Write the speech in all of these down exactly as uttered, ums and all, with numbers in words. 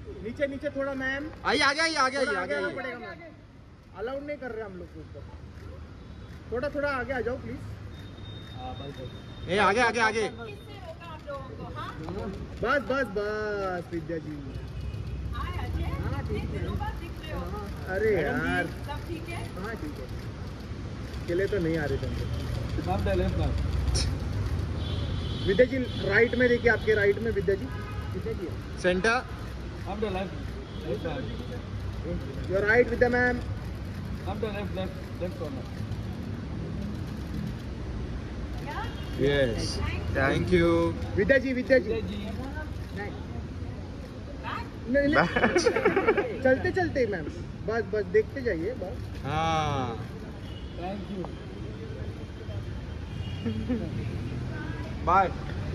नीचे नीचे थोड़ा मैम, आइए आगे आइए आगे आइए आगे आना आइए। पड़ेगा मैम, अलाउड नहीं कर रहे हम लोग को ऊपर। थोड़ा थोड़ा आगे आ जाओ प्लीज। ए आगे आगे आगे। किसने रोका आप लोगों को? हाँ बस बस बस विद्या जी। हाय अजय, हाँ, ठीक कितने है। दिनों बाद दिख रहे हो? अरे यार, सब ठीक है? हाँ ठीक है। अकेले तो नहीं आ रहे थे हम लोग। विद्या जी राइट में देखिए, आपके राइट में Vidya ji. Vidya ji centre. Your right Vidya ma'am. क्या? Yes thank you. Vidya ji Vidya ji back? नहीं नहीं चलते चलते मैम, बस बस देखते जाइए बस। हाँ बाय।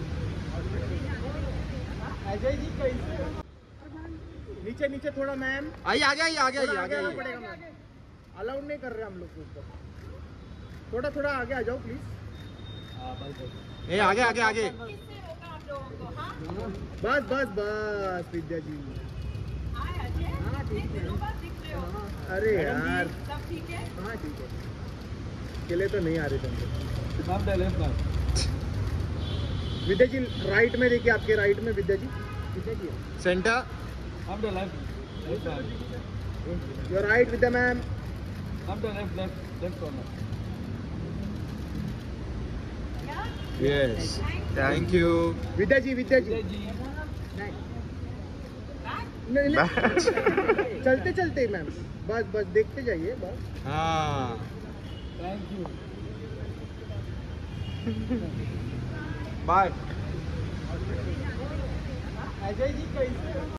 अजय जी कैसे? नीचे नीचे थोड़ा मैम, आइए आगे आइए आगे आइए थोड़ा आगे आगे आना आइए। पड़ेगा मैम, अलाउड नहीं कर रहे हम लोग को ऊपर। थोड़ा थोड़ा आगे आ जाओ प्लीज। ए आगे आगे आगे। किसने रोका आप लोगों को? हाँ बस बस बस विद्या जी। हाय अजय, हाँ, ठीक कितने है। दिनों बाद दिख रहे हो? अरे यार, सब ठीक है? हाँ ठीक है। अकेले तो नहीं आ रहे थे हम लोग। विद्या जी राइट में देखिए, आपके राइट में Vidya ji. Vidya ji centre. Your right Vidya ma'am. क्या? Yes thank you. Vidya ji Vidya ji back? नहीं नहीं चलते चलते मैम, बस बस देखते जाइए बस। हाँ बाय। अजय जी कैसे?